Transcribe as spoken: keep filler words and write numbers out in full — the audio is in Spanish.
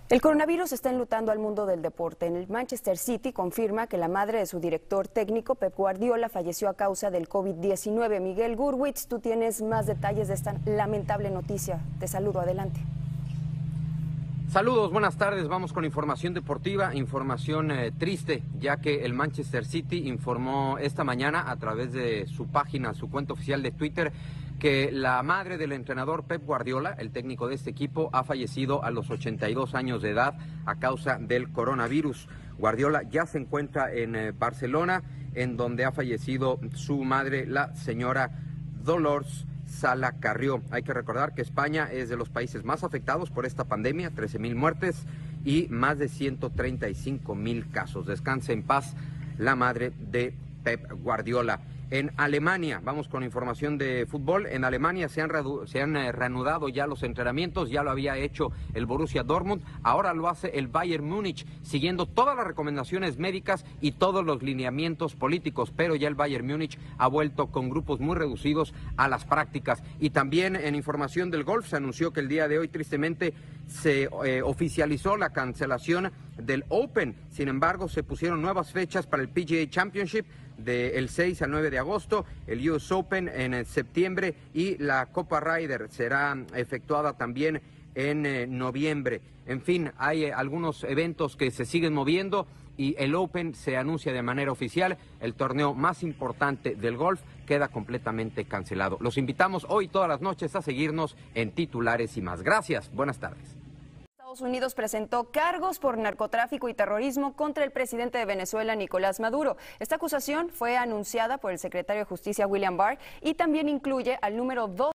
El coronavirus está enlutando al mundo del deporte. En el Manchester City confirma que la madre de su director técnico, Pep Guardiola, falleció a causa del COVID diecinueve. Miguel Gurwitz, tú tienes más detalles de esta lamentable noticia. Te saludo, adelante. Saludos, buenas tardes. Vamos con información deportiva, información eh, triste, ya que el Manchester City informó esta mañana a través de su página, su cuenta oficial de Twitter, que la madre del entrenador Pep Guardiola, el técnico de este equipo, ha fallecido a los ochenta y dos años de edad a causa del coronavirus. Guardiola ya se encuentra en eh, Barcelona, en donde ha fallecido su madre, la señora Dolors Sala Carrió. Hay que recordar que España es de los países más afectados por esta pandemia, trece mil muertes y más de ciento treinta y cinco mil casos. Descanse en paz la madre de Pep Guardiola. En Alemania, vamos con información de fútbol. En Alemania se han, se han eh, reanudado ya los entrenamientos, ya lo había hecho el Borussia Dortmund, ahora lo hace el Bayern Múnich, siguiendo todas las recomendaciones médicas y todos los lineamientos políticos, pero ya el Bayern Múnich ha vuelto con grupos muy reducidos a las prácticas. Y también en información del golf, se anunció que el día de hoy, tristemente, se eh, oficializó la cancelación del Open. Sin embargo, se pusieron nuevas fechas para el P G A Championship del seis al nueve de agosto, el U S Open en el septiembre y la Copa Ryder será efectuada también en eh, noviembre. En fin, hay eh, algunos eventos que se siguen moviendo y el Open se anuncia de manera oficial. El torneo más importante del golf queda completamente cancelado. Los invitamos hoy todas las noches a seguirnos en Titulares y Más. Gracias, buenas tardes. Estados Unidos presentó cargos por narcotráfico y terrorismo contra el presidente de Venezuela, Nicolás Maduro. Esta acusación fue anunciada por el secretario de Justicia, William Barr, y también incluye al número dos